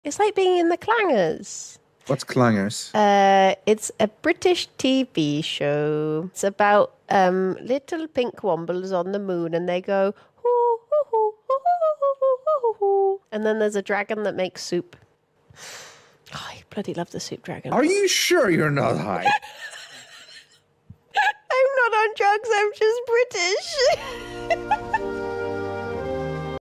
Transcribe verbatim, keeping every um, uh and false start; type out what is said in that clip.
It's like being in the Clangers. What's Clangers? Uh, it's a British T V show. It's about um little pink wombles on the moon, and they go hoo, hoo, hoo, hoo, hoo, hoo, hoo, hoo. And then there's a dragon that makes soup. Oh, I bloody love the soup dragon. Are you sure you're not high? I'm not on drugs. I'm just British.